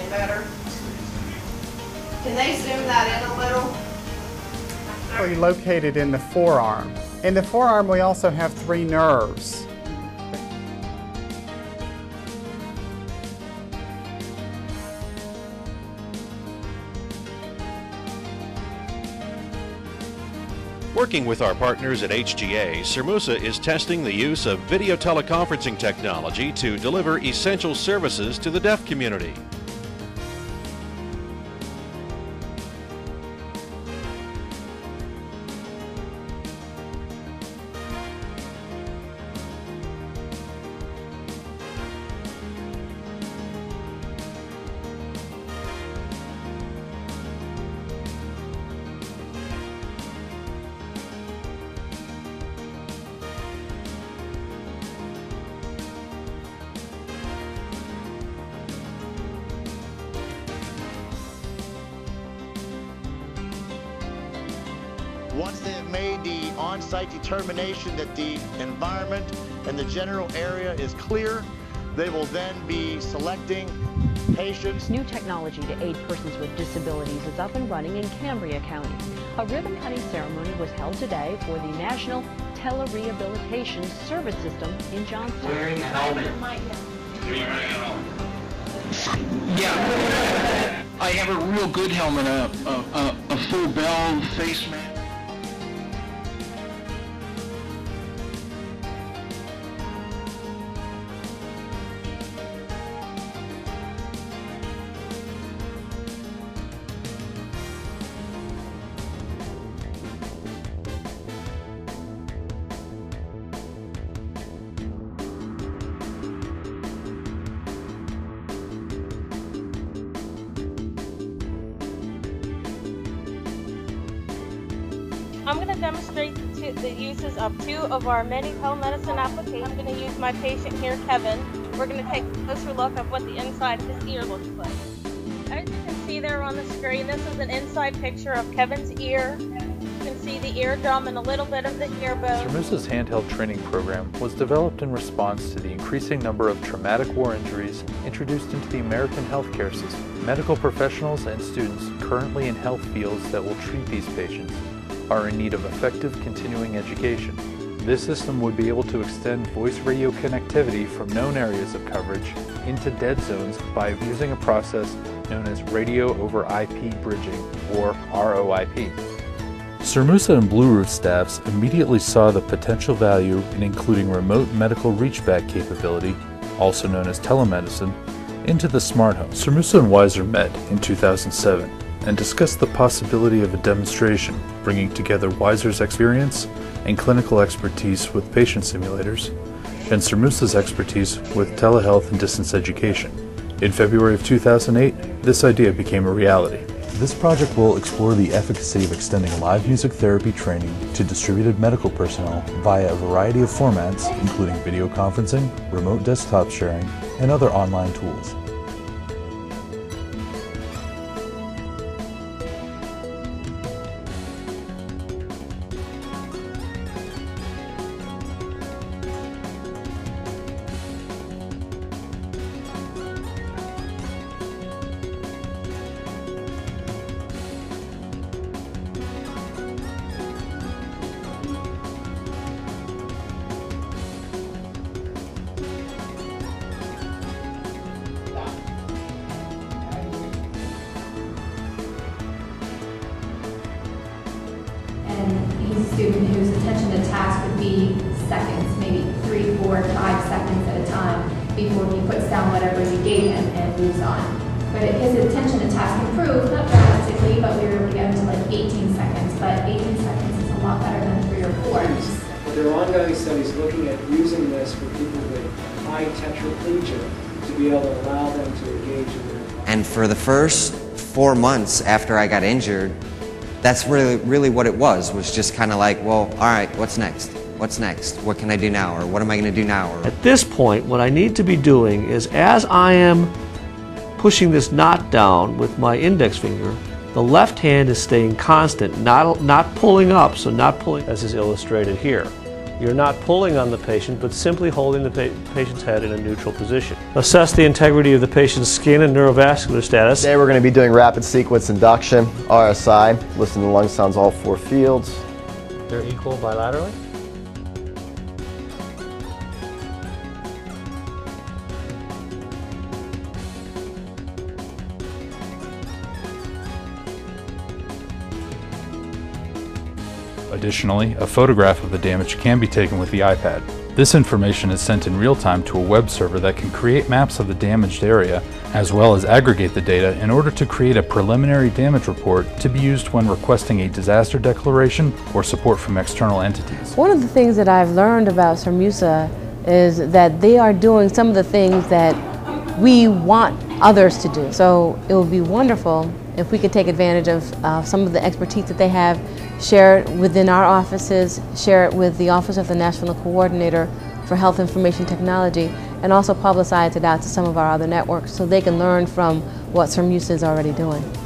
in better. Can they zoom that in a little? We're located in the forearm. In the forearm, we also have 3 nerves. Working with our partners at HGA, CERMUSA is testing the use of video teleconferencing technology to deliver essential services to the deaf community. Once they have made the on-site determination that the environment and the general area is clear, they will then be selecting patients. New technology to aid persons with disabilities is up and running in Cambria County. A ribbon-cutting ceremony was held today for the National Tele-Rehabilitation Service System in Johnston. Wearing a helmet. Yeah, I have a real good helmet, a full bell face mask. I'm going to demonstrate the uses of 2 of our many telemedicine applications. I'm going to use my patient here, Kevin. We're going to take a closer look at what the inside of his ear looks like. As you can see there on the screen, this is an inside picture of Kevin's ear. You can see the eardrum and a little bit of the ear bone. CERMUSA's handheld training program was developed in response to the increasing number of traumatic war injuries introduced into the American healthcare system. Medical professionals and students currently in health fields that will treat these patients are in need of effective continuing education. This system would be able to extend voice radio connectivity from known areas of coverage into dead zones by using a process known as radio over IP bridging, or ROIP. CERMUSA and Blue Roof staffs immediately saw the potential value in including remote medical reachback capability, also known as telemedicine, into the smart home. CERMUSA and Weiser met in 2007 and discussed the possibility of a demonstration bringing together Weiser's experience and clinical expertise with patient simulators, and CERMUSA's expertise with telehealth and distance education. In February of 2008, this idea became a reality. This project will explore the efficacy of extending live music therapy training to distributed medical personnel via a variety of formats, including video conferencing, remote desktop sharing, and other online tools. And he's a student whose attention to task would be seconds, maybe 3, 4, 5 seconds at a time before he puts down whatever you gave him and moves on. But his attention to task improved, not drastically, but we were able to get him to like 18 seconds. But 18 seconds is a lot better than 3 or 4. There are ongoing studies looking at using this for people with high tetraplegia to be able to allow them to engage in their life. And for the first 4 months after I got injured, that's really what it was just kind of like, well, all right, what's next? What's next? What can I do now? Or what am I going to do now? At this point, what I need to be doing is, as I am pushing this knot down with my index finger, the left hand is staying constant, not pulling up, so not pulling, as is illustrated here. You're not pulling on the patient, but simply holding the patient's head in a neutral position. Assess the integrity of the patient's skin and neurovascular status. Today we're going to be doing rapid sequence induction, RSI, listen to lung sounds all 4 fields. They're equal bilaterally. Additionally, a photograph of the damage can be taken with the iPad. This information is sent in real time to a web server that can create maps of the damaged area, as well as aggregate the data in order to create a preliminary damage report to be used when requesting a disaster declaration or support from external entities. One of the things that I've learned about CERMUSA is that they are doing some of the things that we want others to do. So it would be wonderful if we could take advantage of some of the expertise that they have, share it within our offices, share it with the Office of the National Coordinator for Health Information Technology, and also publicize it out to some of our other networks so they can learn from what CERMUSA is already doing.